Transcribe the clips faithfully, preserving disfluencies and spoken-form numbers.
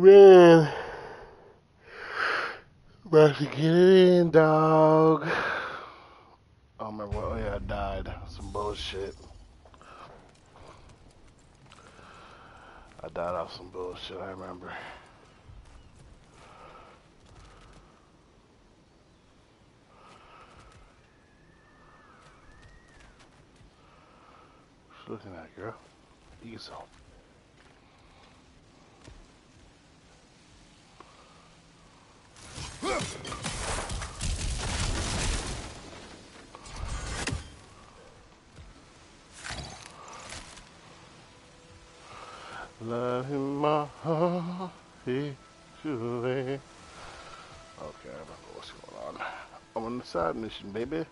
man. About to get it in, dog. I don't remember what. Oh, yeah, I died. Some bullshit. I died off some bullshit, I remember. What you looking at, girl? Eat some. Love in my heart, he should. Okay, I don't know what's going on. I'm on the side mission, baby.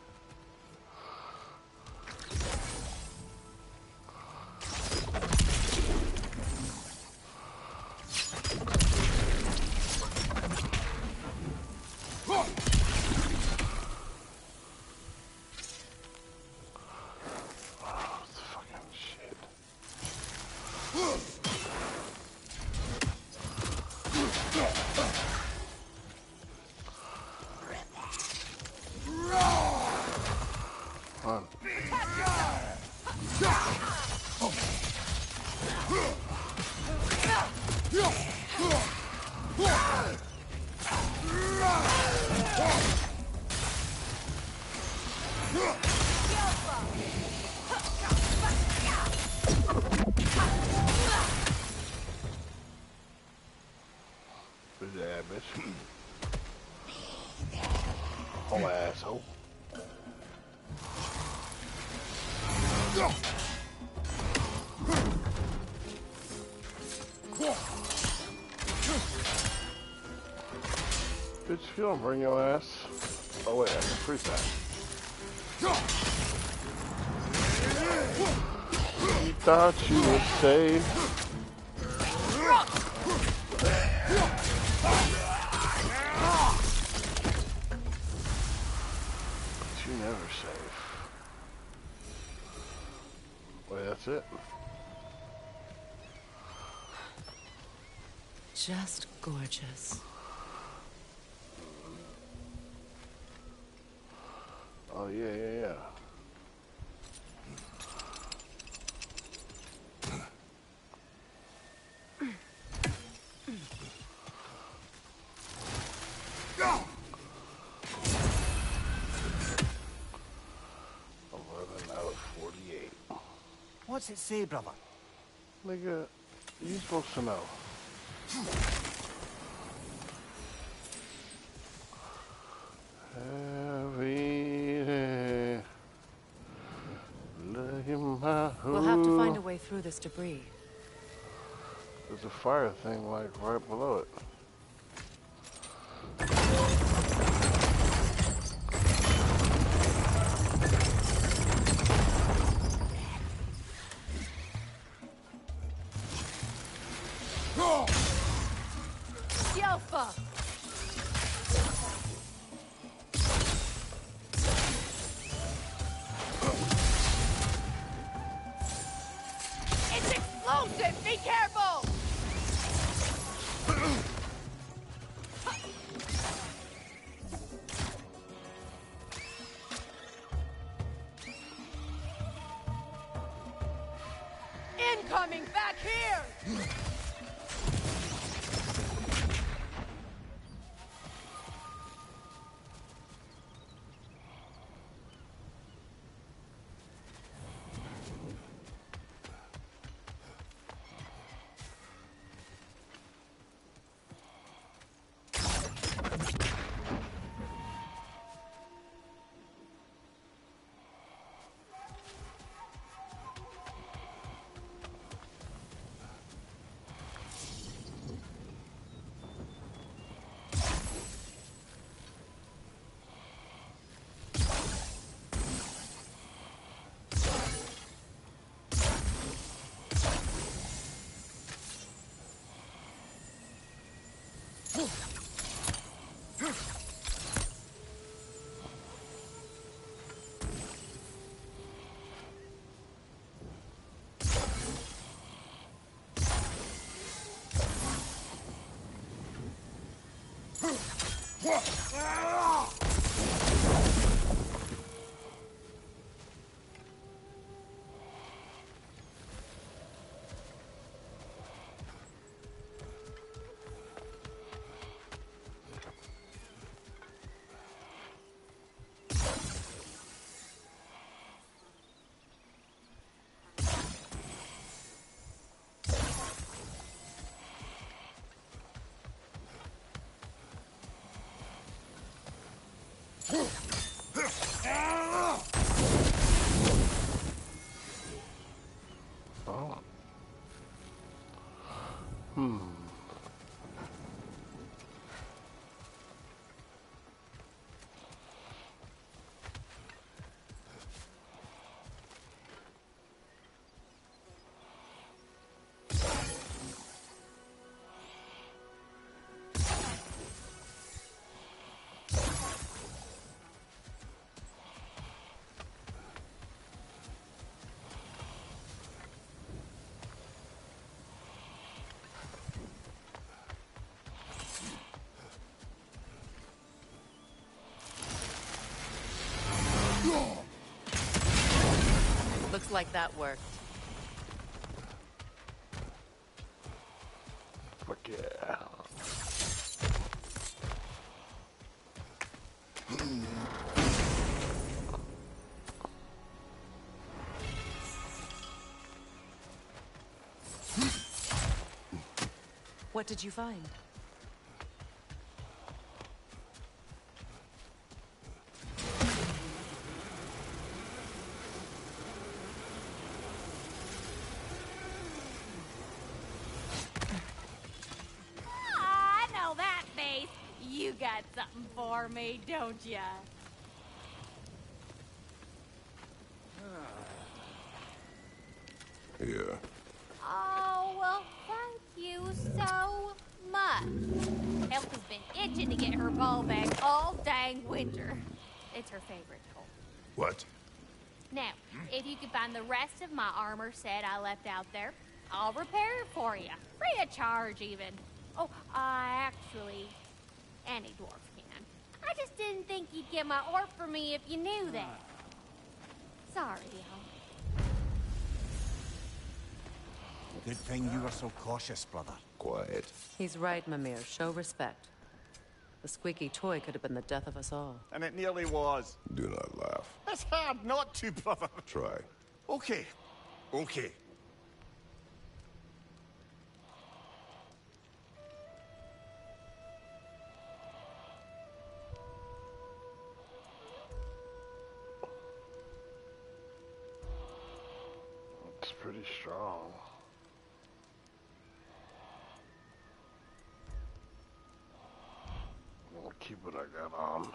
Yeah, bitch. Oh, asshole. Bitch, if you don't bring your ass. Oh, wait, I can freeze that. You thought you were safe. But you never safe. Wait, that's it. Just gorgeous. Oh, yeah, yeah, yeah. eleven out of forty-eight. What's it say, brother? Nigga, you supposed to know. Every day, look in my We'll have to find a way through this debris. There's a fire thing like right below it. Yelfa! It's explosive! Be careful! Incoming back here! Oh. Hmm. Looks like that worked. Fuck yeah. What did you find? I know that face. You got something for me, don't ya? Yeah. Oh, well, thank you so much. Elf has been itching to get her ball back all dang winter. It's her favorite toy. What? Now, if you could find the rest of my armor set I left out there, I'll repair it for you. Free of charge, even. Oh, I actually... any dwarf can. I just didn't think you'd get my orc for me if you knew that. Sorry, y'all. Good thing you were so cautious, brother. Quiet. He's right, Mimir. Show respect. The squeaky toy could have been the death of us all. And it nearly was. Do not laugh. It's hard not to, brother. Try. Okay. Okay. It's pretty strong. I'll keep what I got on.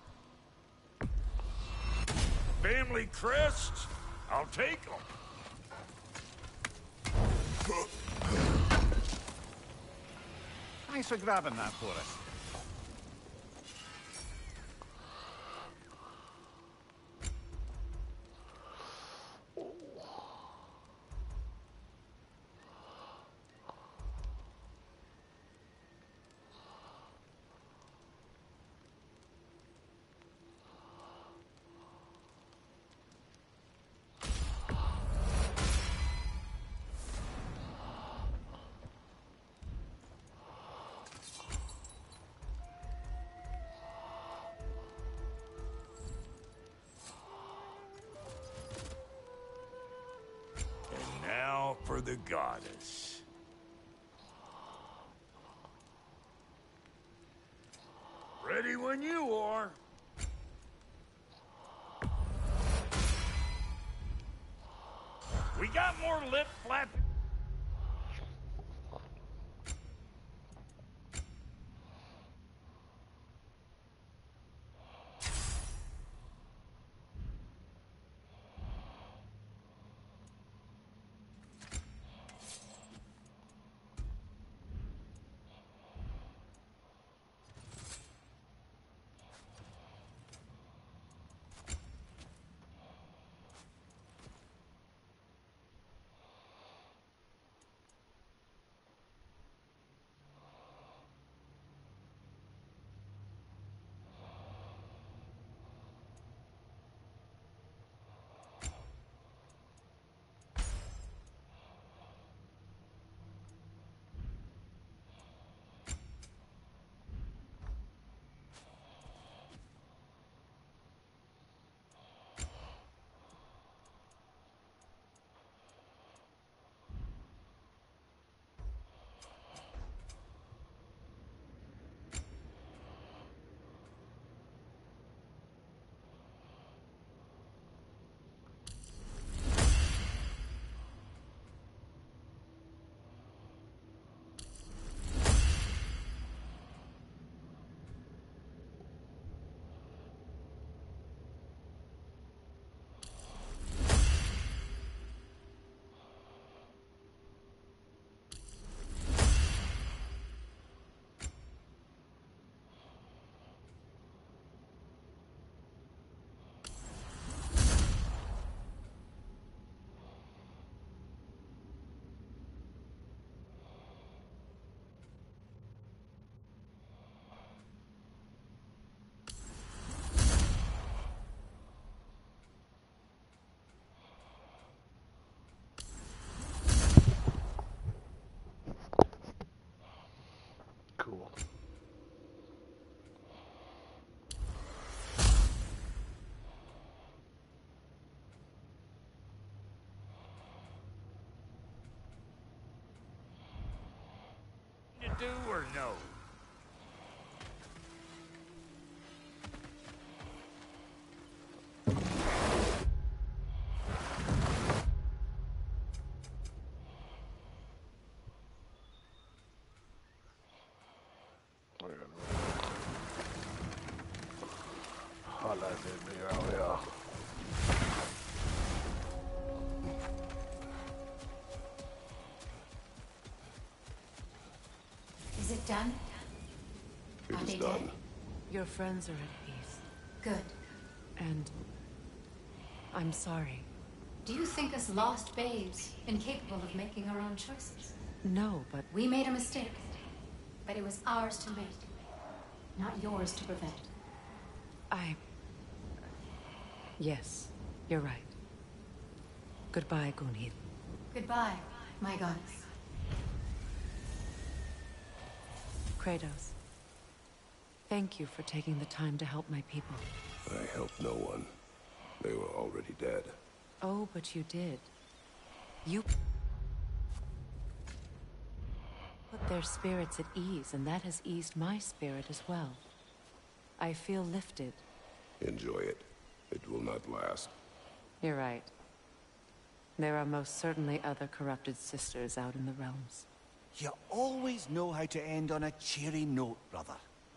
Family crests? I'll take them. Thanks for grabbing that for us. And now for the goddess. Ready when you are. We got more lip flap. cool. You do or no? Holla at me out here. Is it done? It Are is they done. dead? Your friends are at peace. Good. And I'm sorry. Do you think us lost babes, incapable of making our own choices? No, but We made a mistake, but it was ours to make, not yours to prevent. I... Yes, you're right. Goodbye, Gunhild. Goodbye, my goddess. Kratos. Thank you for taking the time to help my people. I helped no one. They were already dead. Oh, but you did. You put their spirits at ease, and that has eased my spirit as well. I feel lifted. Enjoy it. It will not last. You're right. There are most certainly other corrupted sisters out in the realms. You always know how to end on a cheery note, brother.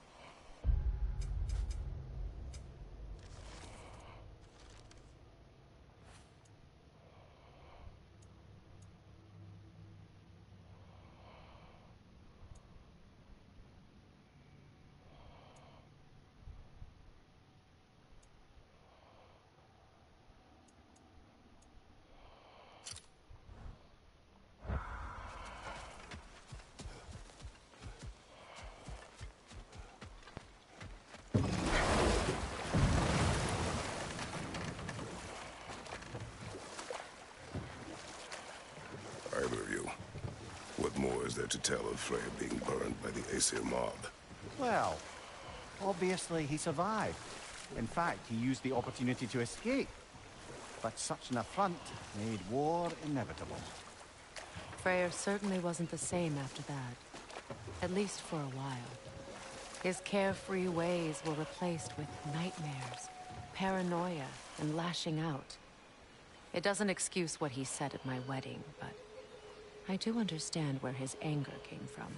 Either of you. What more is there to tell of Freya being burned by the Aesir mob? Well, obviously he survived. In fact, he used the opportunity to escape. But such an affront made war inevitable. Freyr certainly wasn't the same after that. At least for a while. His carefree ways were replaced with nightmares, paranoia, and lashing out. It doesn't excuse what he said at my wedding, but I do understand where his anger came from.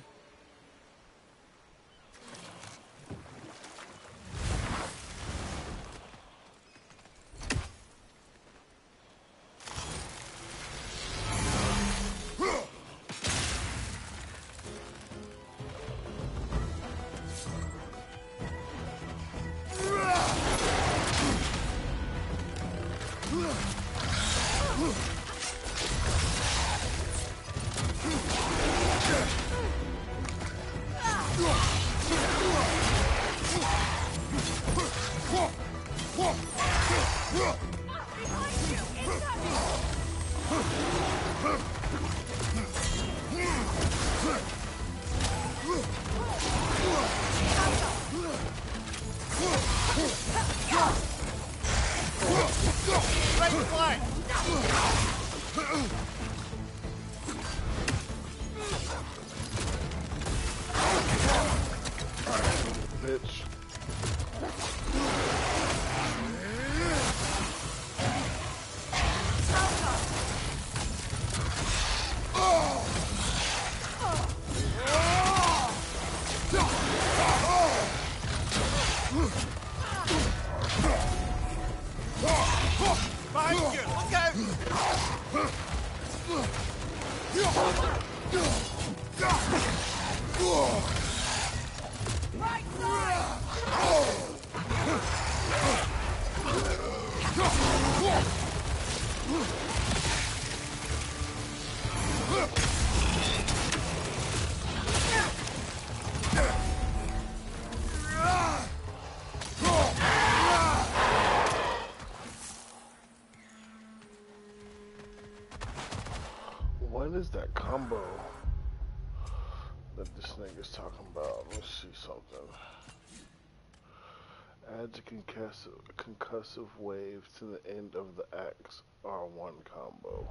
Bitch. Behind you! Look out! What is that combo that this nigga's talking about. Let's see something. Adds a concussive, concussive wave to the end of the axe R one combo.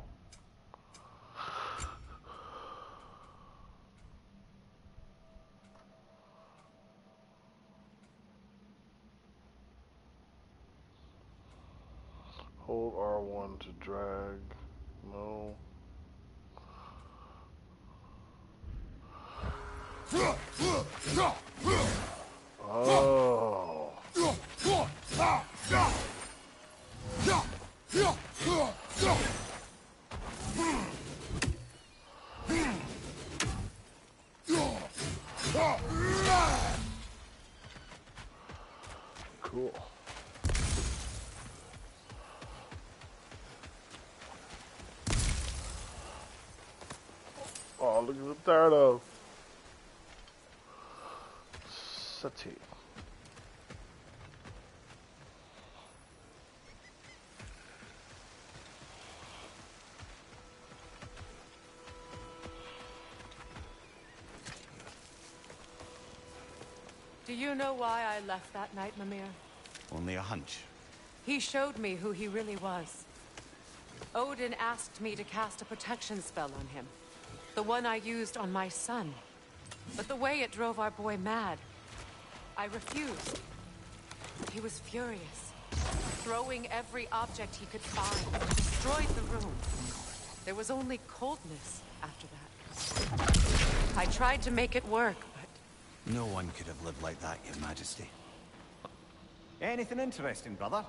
Hold R one to drag. No. Oh. Cool. Oh, look at the third of Sati. Do you know why I left that night, Mimir? Only a hunch. He showed me who he really was. Odin asked me to cast a protection spell on him. The one I used on my son. But the way it drove our boy mad, I refused. He was furious, throwing every object he could find, destroyed the room. There was only coldness after that. I tried to make it work, but... No one could have lived like that, Your Majesty. Anything interesting, brother?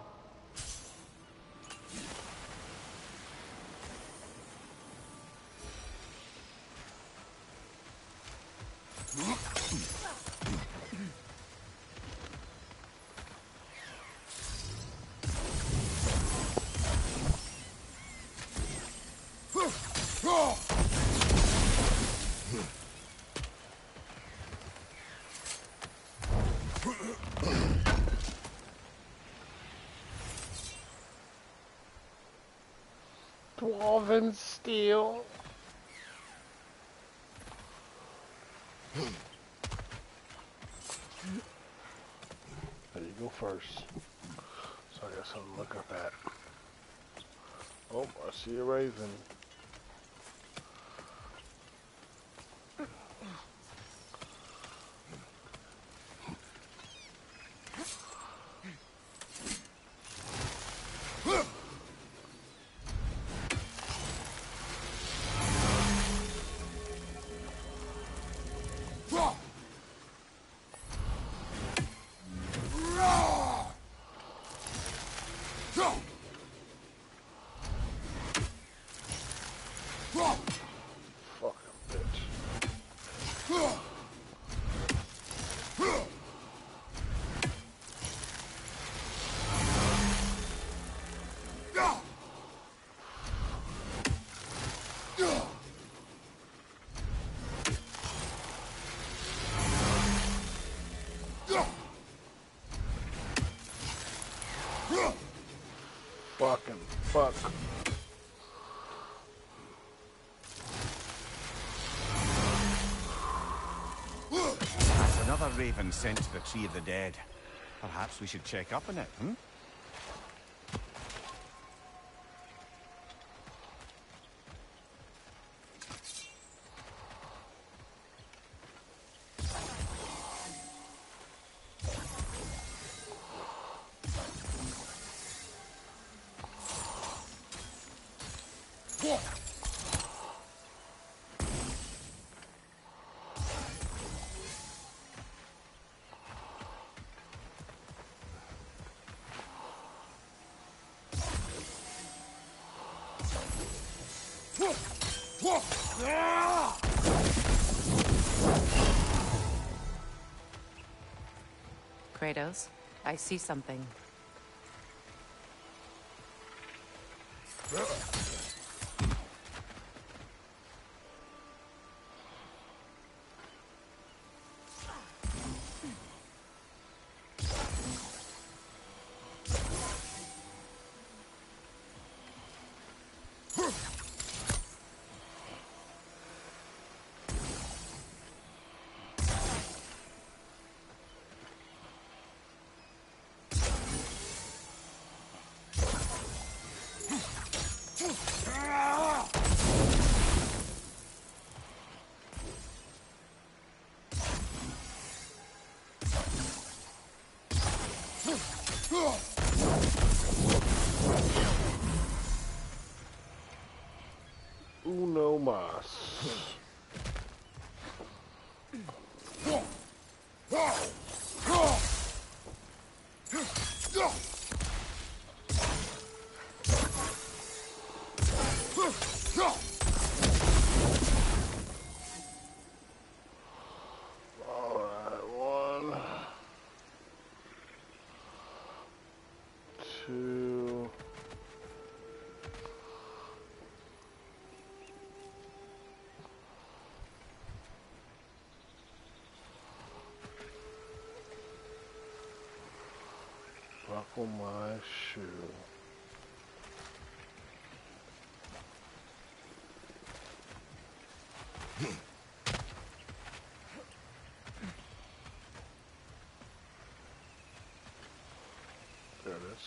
Dwarven steel. There you go first. So I got something to look up at. Oh, I see a raven. Fucking fuck. That's another raven sent to the Tree of the Dead. Perhaps we should check up on it, hmm? Kratos, I see something. Uno mas. Alright, one, two, buckle my shoe. There it is.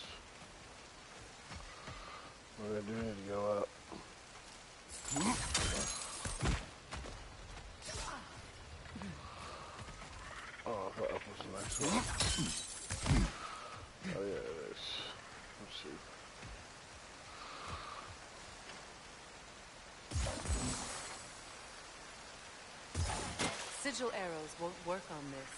What do I do? Need to go up. Oh, I thought up was the next one. Oh yeah, it is. Let's see. Sigil arrows won't work on this.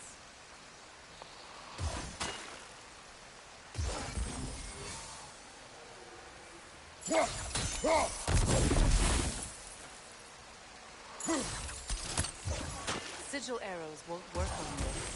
Sigil arrows won't work on this.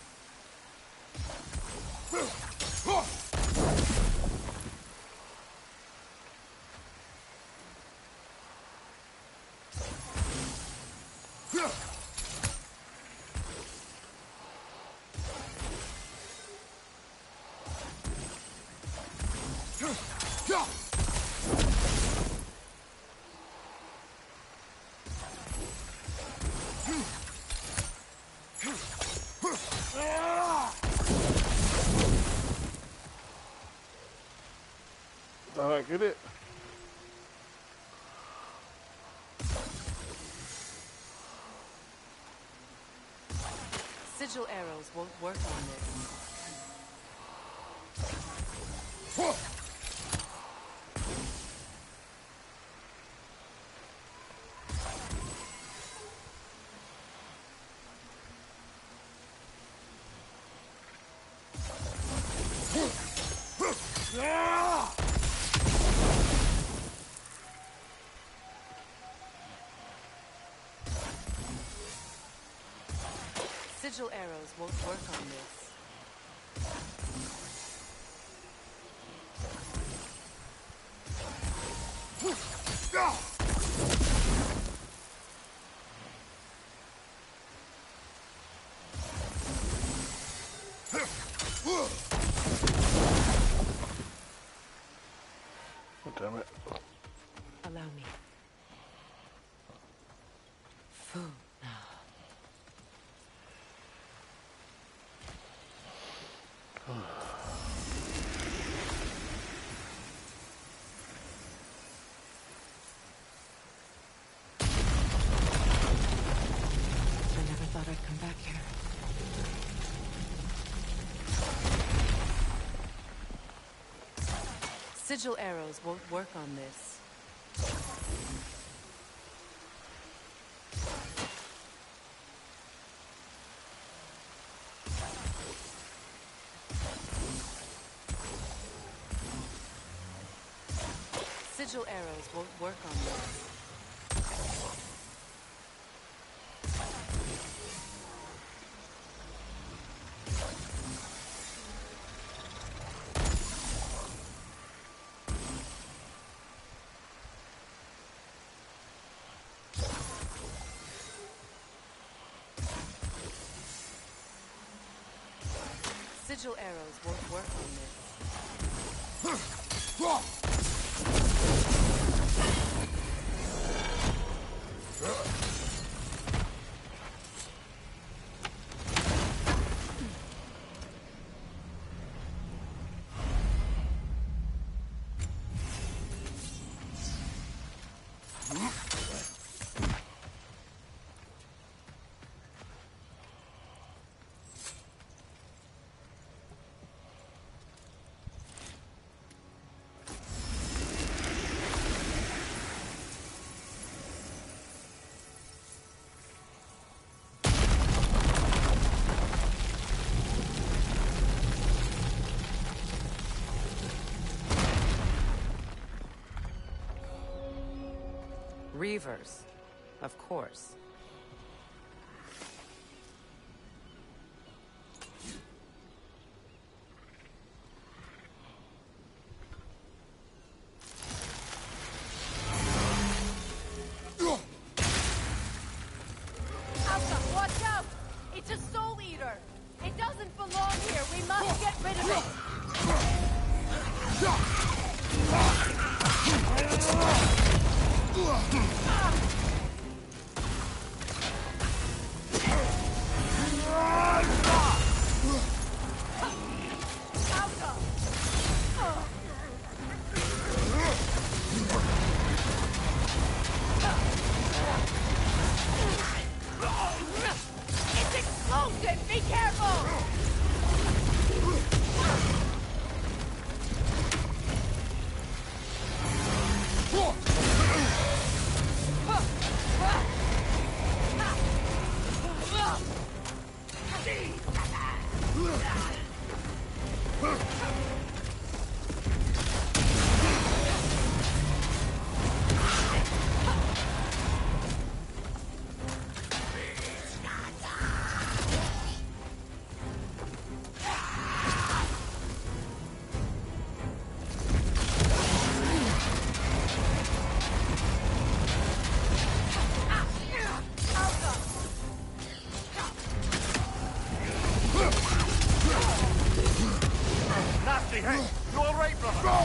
All right, get it. Sigil arrows won't work on this. Sigil arrows won't work on this. Oh, damn it. Allow me. Food now. I never thought I'd come back here. Sigil arrows won't work on this. Sigil arrows won't work on this. Sigil arrows won't work on this. Reavers, of course. Alpha, watch out! It's a soul eater! It doesn't belong here! We must get rid of it! It's explosive! Be careful! Nasty, hey! You alright, brother?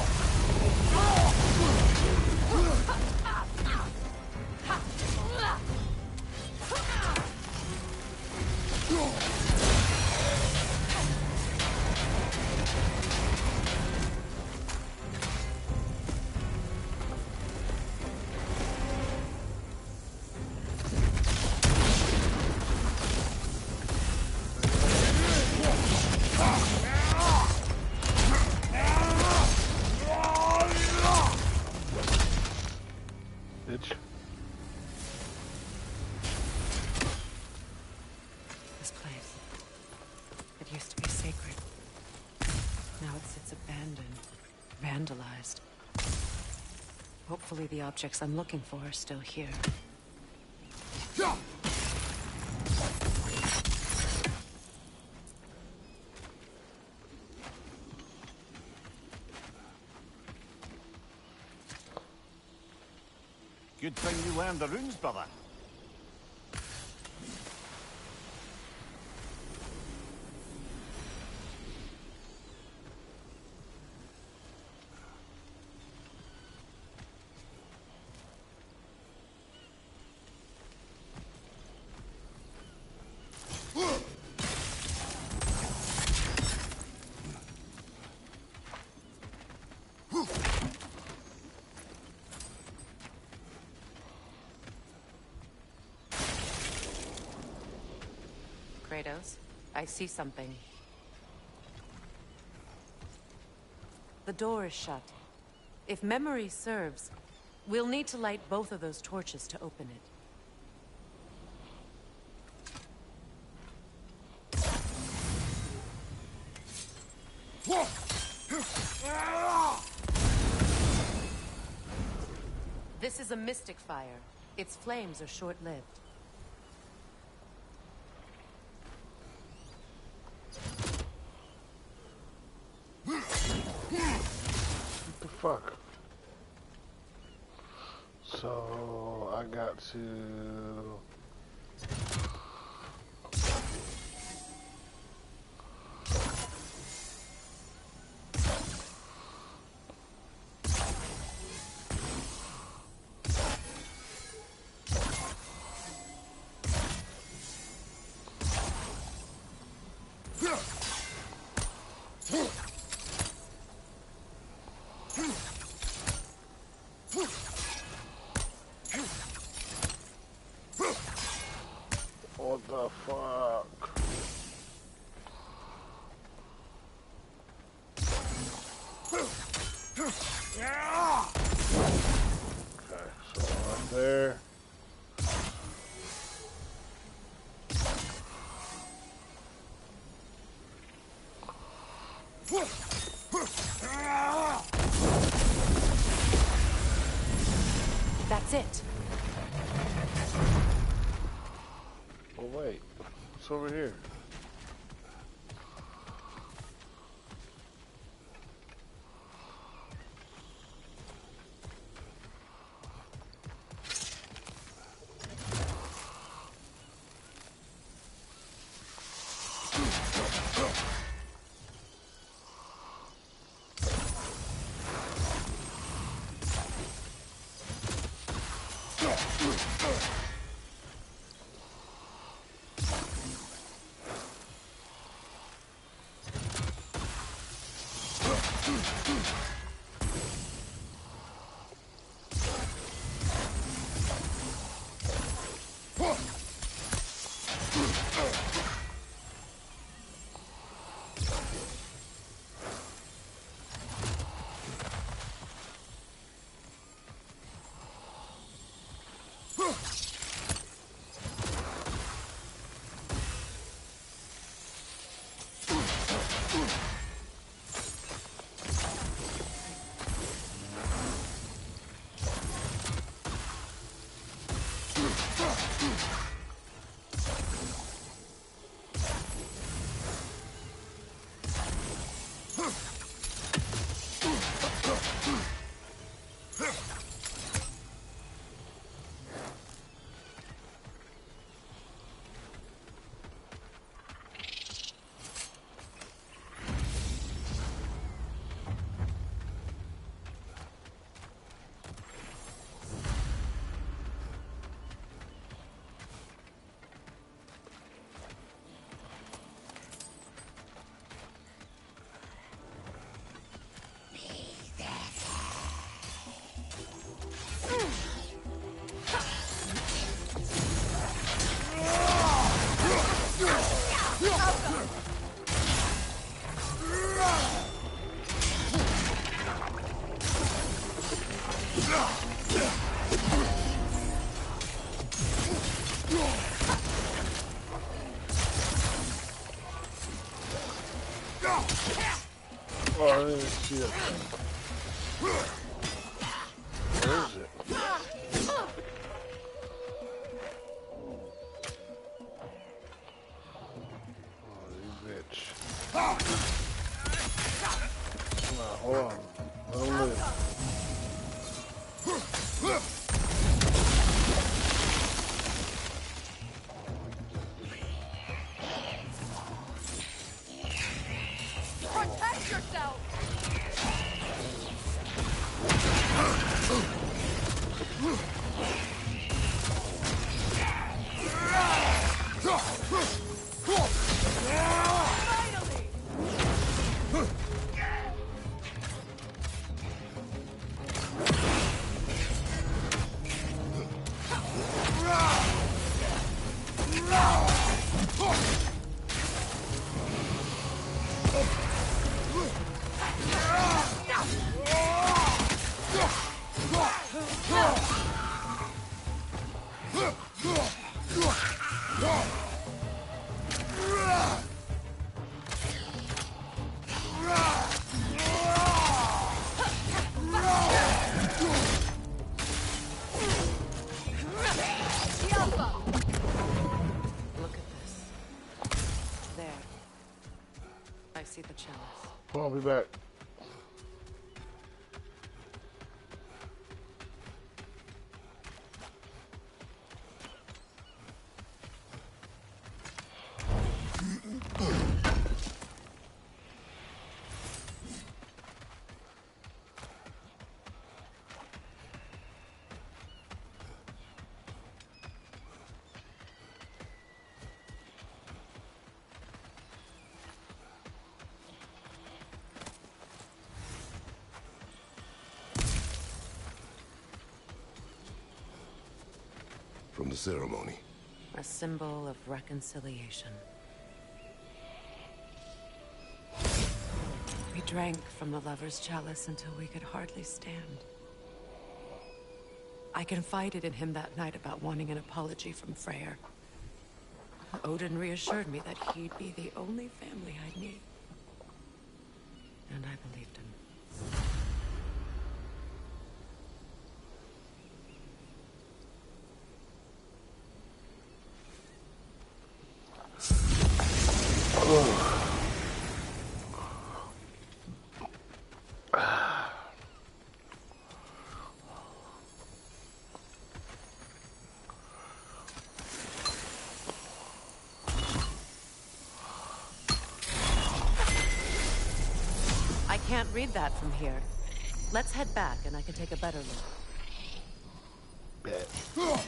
Bitch. This place. It used to be sacred. Now it sits abandoned, vandalized. Hopefully the objects I'm looking for are still here. Good thing you learned the runes, brother. Kratos, I see something. The door is shut. If memory serves, we'll need to light both of those torches to open it. This is a mystic fire. Its flames are short-lived. What the fuck? So I got to. What the fuck? Okay, so right there. That's it. wait. What's over here? Oh, I didn't see that thing. Where is it? Oh, you bitch. Come on, hold on. Let him live. Protect yourself! I'll be back. From the ceremony. A symbol of reconciliation. We drank from the Lover's Chalice until we could hardly stand. I confided in him that night about wanting an apology from Freyr. Odin reassured me that he'd be the only family I'd need. And I believed him. I can't read that from here. Let's head back and I can take a better look. Bet.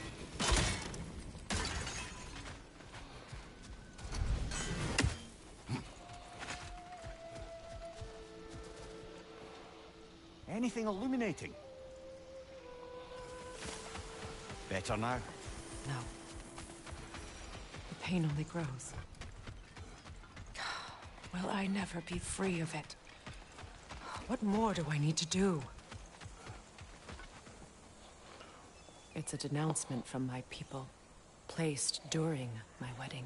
Anything illuminating? Better now? No. The pain only grows. Will I never be free of it? What more do I need to do? It's a denouncement from my people, placed during my wedding.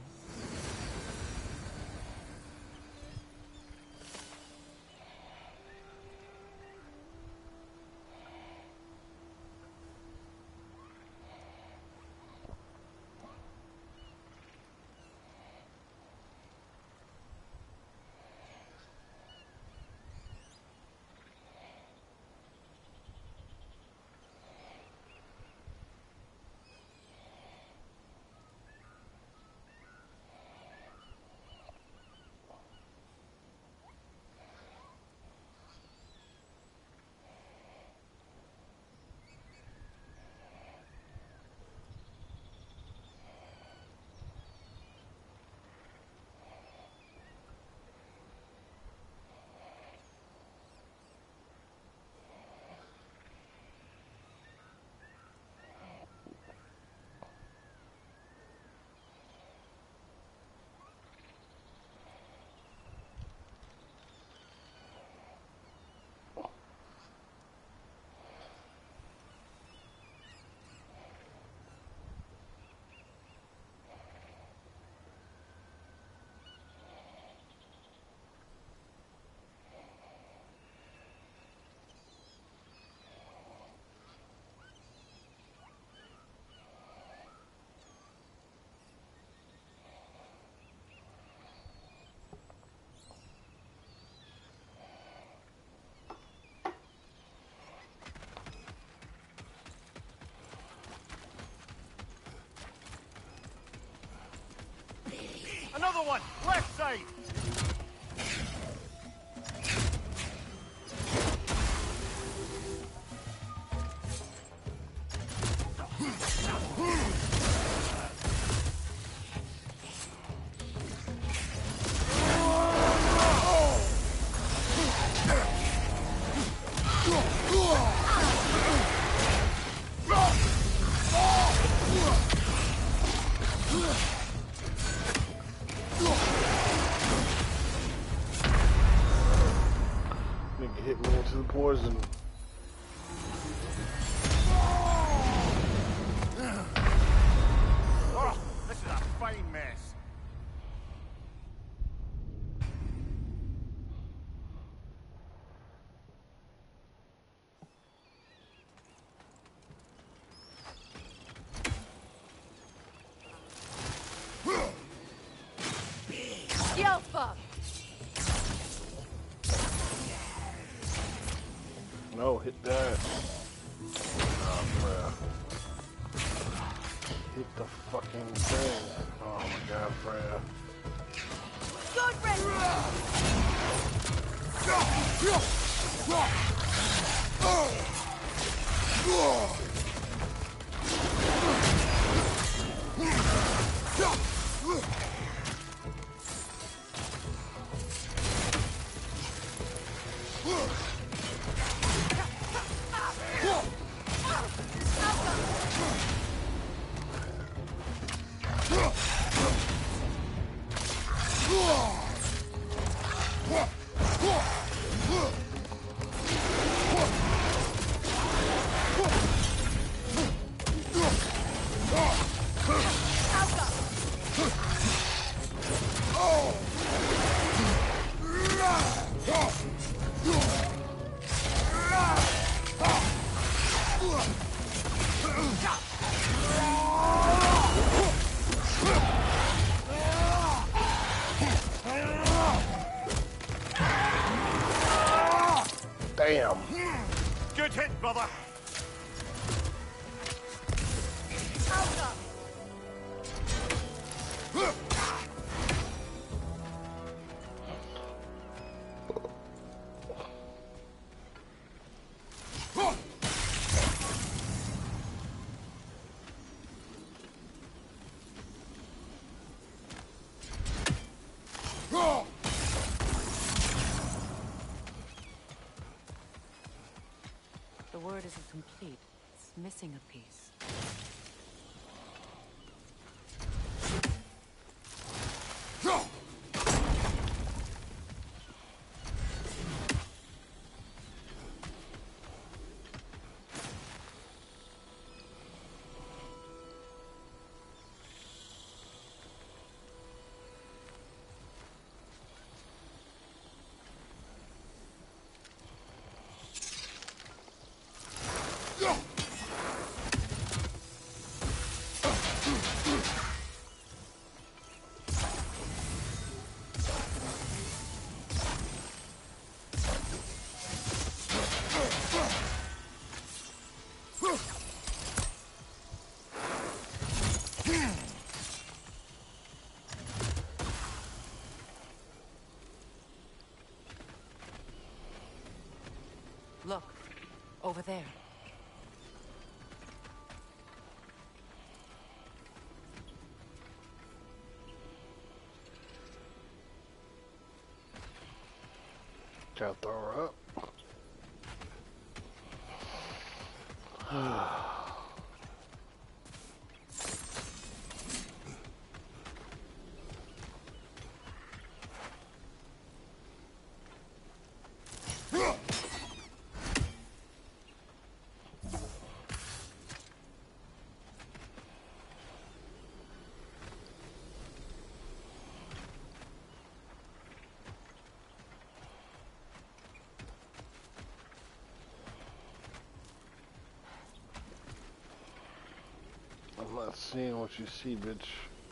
Another one! Left side! Hit me into the poison. Oh, this is a fine mess. Yelfa! No, hit that. Oh, bruh. Hit the fucking thing. Oh my god, Freya. Good, Red! Damn. Good hit, brother. The word isn't complete. It's missing a piece. Look, over there. Gotta throw her up. I'm not seeing what you see, bitch.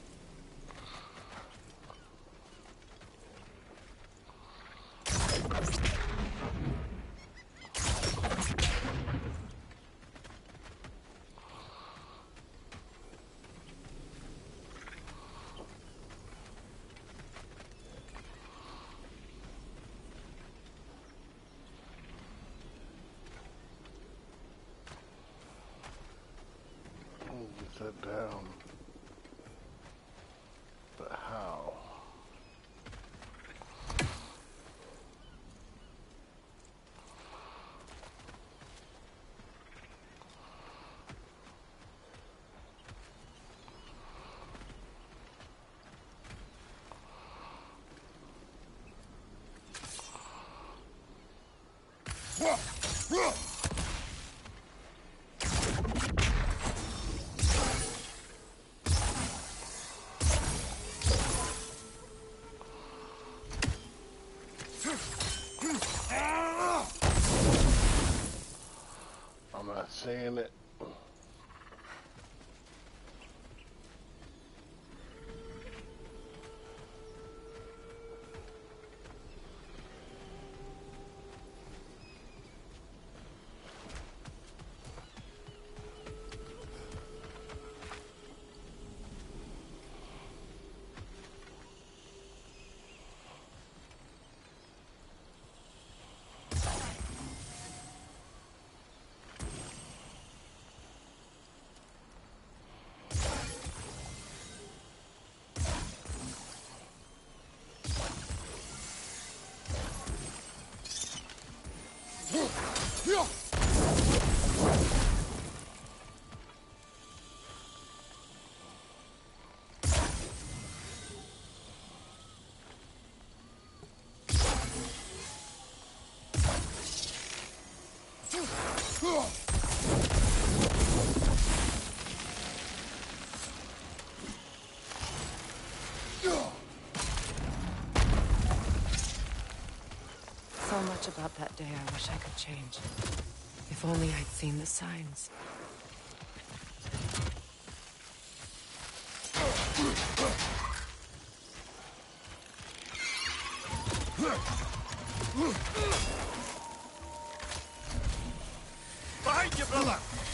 That down, but how? I'm not saying it. So much about that day I wish I could change. If only I'd seen the signs. Behind you, brother!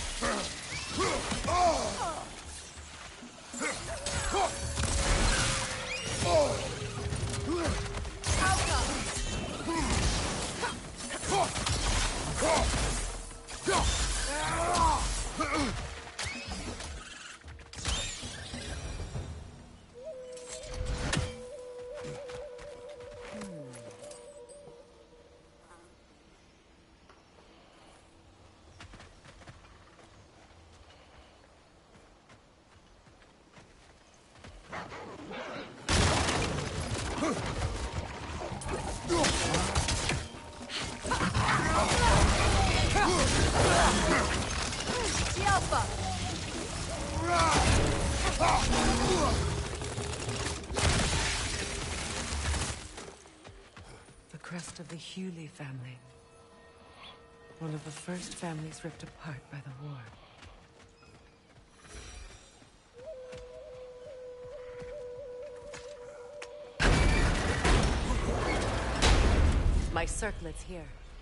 The crest of the Hewley family. One of the first families ripped apart by the war. My circlet's here.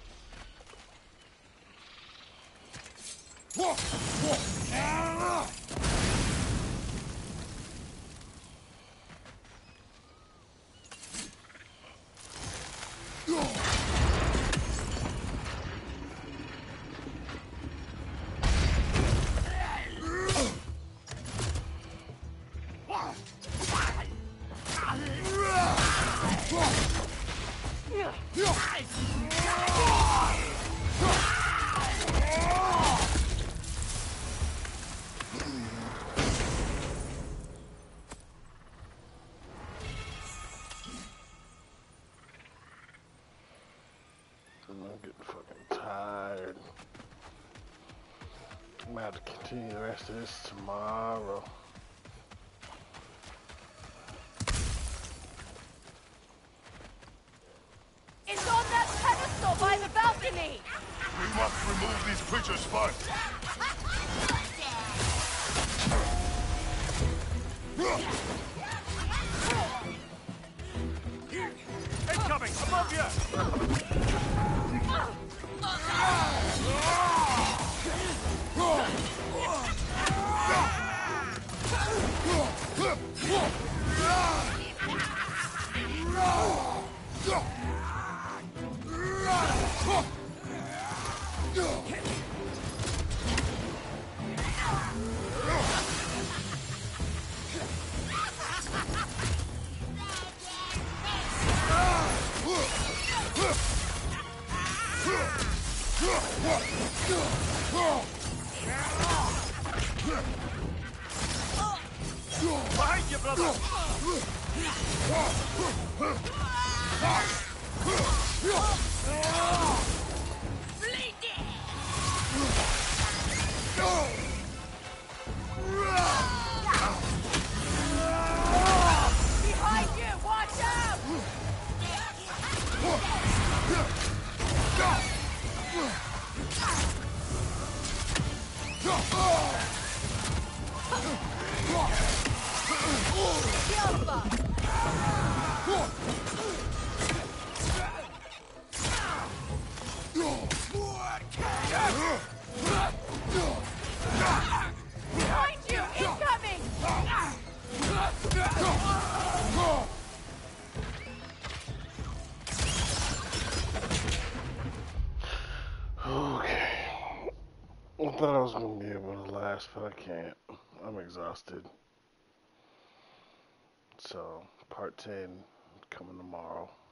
I'm getting fucking tired. I'm gonna have to continue the rest of this tomorrow. It's on that pedestal by the balcony! We must remove these creatures first. Incoming! Above you! Behind you, brother! Behind you! Watch out! Behind you! Incoming! Okay. I thought I was gonna be able to last, but I can't. I'm exhausted. So, part ten coming tomorrow.